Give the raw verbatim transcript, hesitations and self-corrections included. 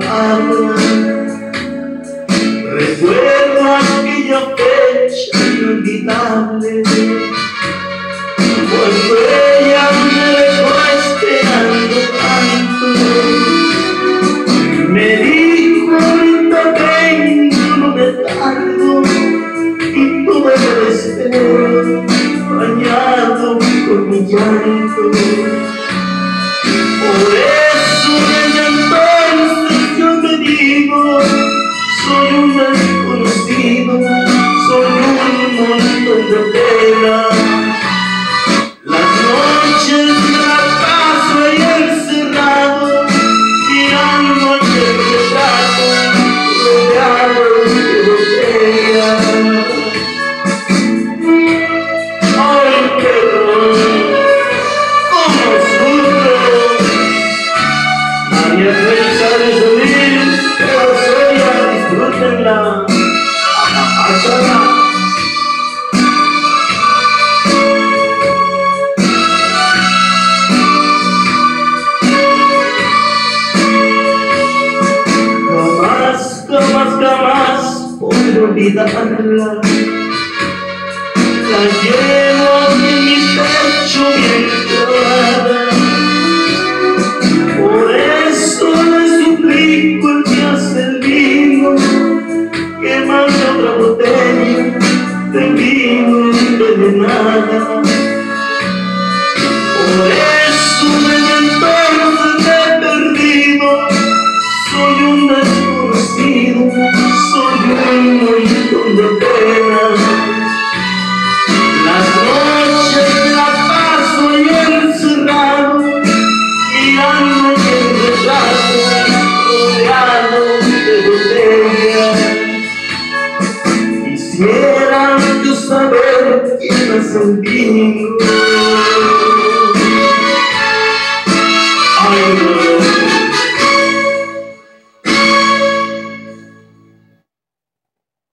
habla. Recuerdo aquella fecha inolvidable, cuando ella me dejó esperando tanto. Me dijo: ahorita vengo, no me tardo, y tuve el desespero bañado con mi llanto. Por eso desde entonces yo te digo: soy un desconocido, soy un montón de pena. Las noches me la paso ahí encerrado, mirando aquel retrato rodeado de botellas. Ay, qué dolor, cómo sufro. Nadie piensa de subir, pero sola, disfrútenla, apapáchala. Jamás, jamás, jamás podré olvidarla. La llevo en mi pecho bien clavada. Por eso le suplico el que hace el vino, que mande otra botella de vino envenenada. Por eso desde entonces me he perdido. Soy un desconocido, soy un montón de penas. Las noches me la paso ahí encerrado, mirando aquel retrato rodeado de botellas. Quisiera yo saber quién hace el vino,